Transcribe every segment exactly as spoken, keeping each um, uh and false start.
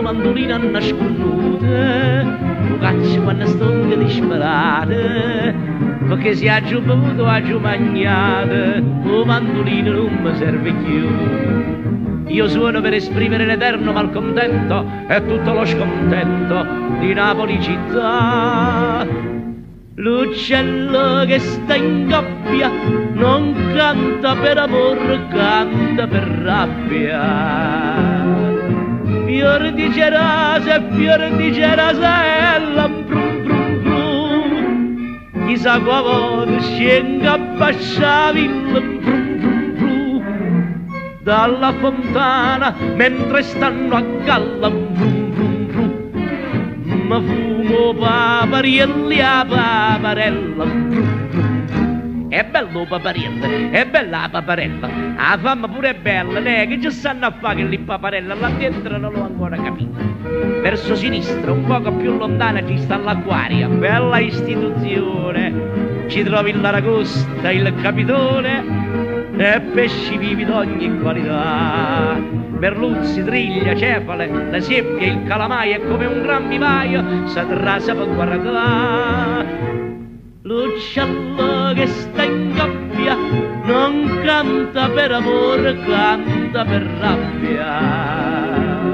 mandolina nasconuta, lo caccio quando stonde disperate, perché se ha giù bevuto ha giù mangiato, lo mandolino non mi serve più. Io suono per esprimere l'eterno malcontento e tutto lo scontento di Napoli città. L'uccello che sta in gabbia non canta per amore, canta per rabbia. Fior di cerasa e fior di cerasella, brum brum brum. Chissà qua volta scenga a bascia villa, brum brum brum. Dalla fontana mentre stanno a galla, brum brum brum. Ma fumo paparielli a paparella, brum brum brum. È bello paparella, è bella la paparella, la fama pure è bella, lei che ci stanno a fare che lì paparella, là dentro non l'ho ancora capito. Verso sinistra, un poco più lontana, ci sta l'acquaria, bella istituzione, ci trovi l'aragosta, il capitone e pesci vivi d'ogni qualità. Merluzzi, triglia, cefale, la seppia, il calamaio è come un gran vivaio, s'attrasa per guardare. L'uccello che sta in gabbia non canta per amore, canta per rabbia.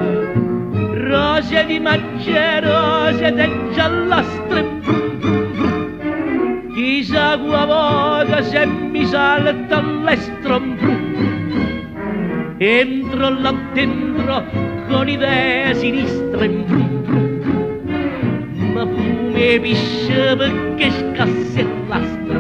Rose di magge, rose di giallastre, brum brum brum. Chissà qua volta se mi salta all'estero, brum brum brum. Entro là dentro con idee sinistre, brum brum brum. Ma fume pisce perché scassa l'astra.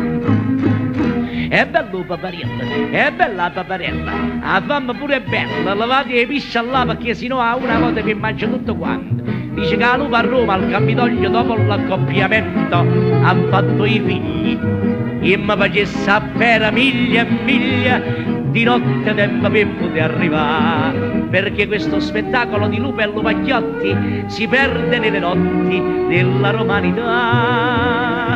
È bello paparella, è bella paparella, la fama pure è bella, lavate le pisce là perché sennò a una volta che mangia tutto quanto. Dice che la lupa a Roma al Campidoglio dopo l'accoppiamento ha fatto i figli e mi facesse sapere miglia e miglia di notte tempo per poter arrivare, perché questo spettacolo di lupe e lupacchiotti si perde nelle notti della romanità.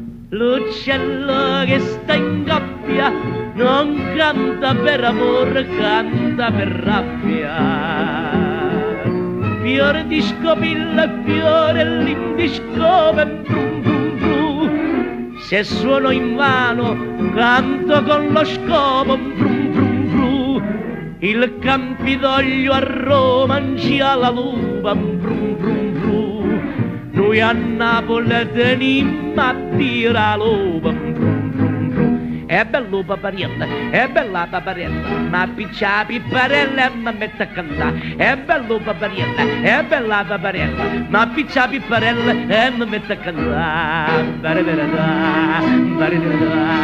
L'uccello che sta in gabbia non canta per amore, canta per rabbia. Fiore di scopilla, fiore l'indiscove, brum brum brum. Se suono in vano, canto con lo scopo, brum brum brum. Il Campidoglio a Roma c'ha la lupa, brum brum brum. Noi a Napoli teniamo a dire la lupa, brum brum brum. È bello paparella, è bella paparella, ma piccia la pipparella e mi mette a cantare. È bello paparella, è bella paparella, ma piccia la pipparella e mi mette a cantare.